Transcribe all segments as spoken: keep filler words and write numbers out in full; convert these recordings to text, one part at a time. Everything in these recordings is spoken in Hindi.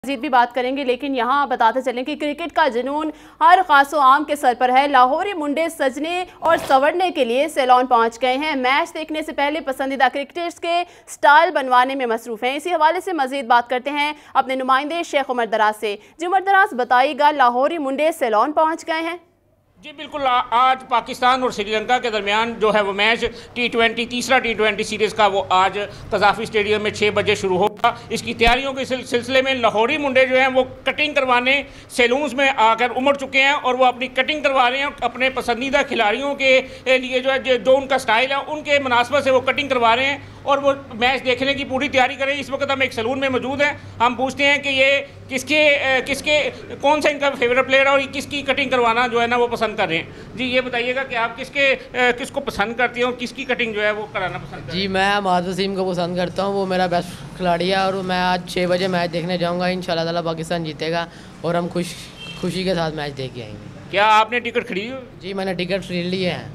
मजीद भी बात करेंगे, लेकिन यहाँ बताते चलें कि क्रिकेट का जुनून हर खासो आम के सर पर है। लाहौरी मुंडे सजने और संवरने के लिए सैलून पहुँच गए हैं। मैच देखने से पहले पसंदीदा क्रिकेटर्स के स्टाइल बनवाने में मसरूफ़ हैं। इसी हवाले से मजीद बात करते हैं अपने नुमाइंदे शेख उमर दराज से। जी उमर दराज, बताइएगा, लाहौरी मुंडे सैलून पहुँच गए हैं? जी बिल्कुल, आज पाकिस्तान और श्रीलंका के दरमियान जो है वो मैच टी ट्वेंटी तीसरा टी ट्वेंटी सीरीज़ का वो आज कज़ाफ़ी स्टेडियम में छः बजे शुरू होगा। इसकी तैयारियों के सिलसिले में लाहौरी मुंडे जो हैं वो कटिंग करवाने सैलून्स में आकर उमड़ चुके हैं और वो अपनी कटिंग करवा रहे हैं। अपने पसंदीदा खिलाड़ियों के लिए जो है जो उनका स्टाइल है उनके मुनासबत से वो कटिंग करवा रहे हैं और वो मैच देखने की पूरी तैयारी करें। इस वक्त हम एक सैलून में मौजूद हैं। हम पूछते हैं कि ये किसके किसके कौन सा इनका फेवरेट प्लेयर है और किसकी कटिंग करवाना जो है ना वो पसंद कर रहे हैं। जी ये बताइएगा कि आप किसके किसको पसंद करते हैं और किसकी कटिंग जो है वो कराना पसंद करते हैं? जी मैं माद वसीम को पसंद करता हूँ, वो मेरा बेस्ट खिलाड़ी है और मैं आज छः बजे मैच देखने जाऊँगा। इंशाल्लाह ताला पाकिस्तान जीतेगा और हम खुश खुशी के साथ मैच देख के आएंगे। क्या आपने टिकट खरीदी? जी मैंने टिकट खरीद लिए हैं।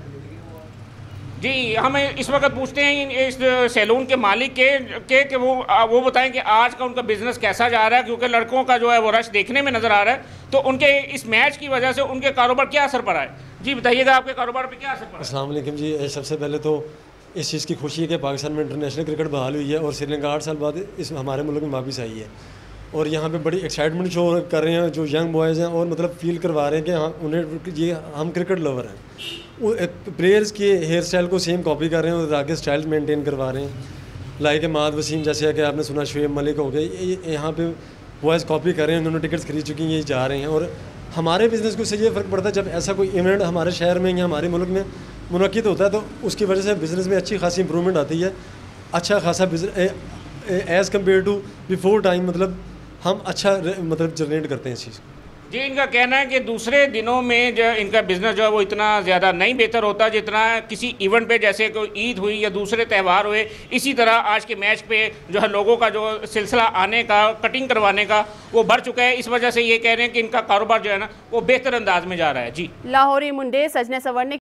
जी हमें इस वक्त पूछते हैं इस सैलून के मालिक के के कि वो वो बताएं कि आज का उनका बिज़नेस कैसा जा रहा है, क्योंकि लड़कों का जो है वो रश देखने में नज़र आ रहा है। तो उनके इस मैच की वजह से उनके कारोबार क्या असर पड़ा है? जी बताइएगा, आपके कारोबार पे क्या असर पड़ा? अस्सलाम वालेकुम जी। सबसे पहले तो इस चीज़ की खुशी है कि पाकिस्तान में इंटरनेशनल क्रिकेट बहाल हुई है और श्रीलंका आठ साल बाद इस हमारे मुल्क में वापस आई है और यहाँ पे बड़ी एक्साइटमेंट शो कर रहे हैं जो यंग बॉयज़ हैं और मतलब फील करवा रहे हैं कि हाँ उन्हें ये हम क्रिकेट लवर हैं। वो प्लेयर्स के हेयर स्टाइल को सेम कॉपी कर रहे हैं और आगे स्टाइल मेंटेन करवा रहे हैं। लाइक माद वसीम जैसे कि आपने सुना, शुएब मलिक हो गए, यहाँ पे बॉयज़ कॉपी कर रहे हैं। उन्होंने टिकट्स खरीद चुकी हैं, ये जा रहे हैं। और हमारे बिज़नेस को इससे ये फ़र्क पड़ता है जब ऐसा कोई इवेंट हमारे शहर में या हमारे मुल्क में मुनक्किद होता है तो उसकी वजह से बिज़नेस में अच्छी खासी इंप्रूवमेंट आती है। अच्छा खासा business as compared to before time, मतलब हम अच्छा मतलब जनरेट करते हैं इस चीज़ को। जी इनका कहना है कि दूसरे दिनों में जो इनका बिज़नेस जो है वो इतना ज़्यादा नहीं बेहतर होता जितना किसी इवेंट पे, जैसे कोई ईद हुई या दूसरे त्यौहार हुए, इसी तरह आज के मैच पे जो है लोगों का जो सिलसिला आने का, कटिंग करवाने का, वो बढ़ चुका है। इस वजह से ये कह रहे हैं कि इनका कारोबार जो है ना वो बेहतर अंदाज में जा रहा है। जी लाहौरी मुंडे सजने संवरने